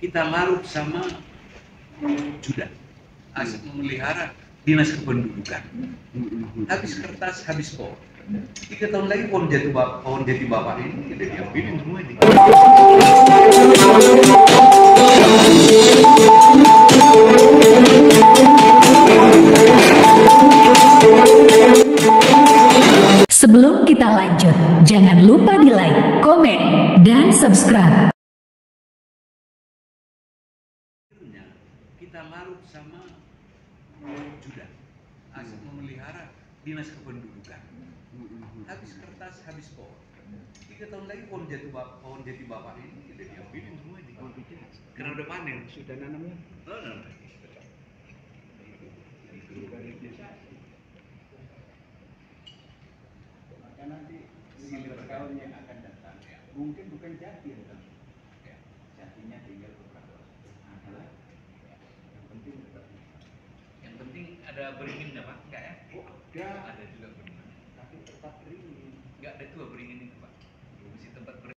kita larut sama juda, asik memelihara dinas kependudukan. Habis kertas, habis pohon. 3 tahun lagi pohon jati bapak ini kita diambilin semua ini. Sebelum kita lanjut, jangan lupa di like, komen, dan subscribe. Kita larut sama juda, asik memelihara dinas kependudukan. Habis kertas, habis pohon. 3 tahun lagi pohon jati bapak ini kita diambilin semua ini. Karena udah panen. Sudah nanamnya? Oh, no. Maka nanti 15 tahun yang akan datang, mungkin bukan jati ya, jatinya tinggal beberapa adalah yang penting tetap. Yang penting ada beringin apa? Enggak ya? Oh, ada juga beringin. tapi tetap beringin. Enggak ada tuh beringin itu, Pak. Mesti tempat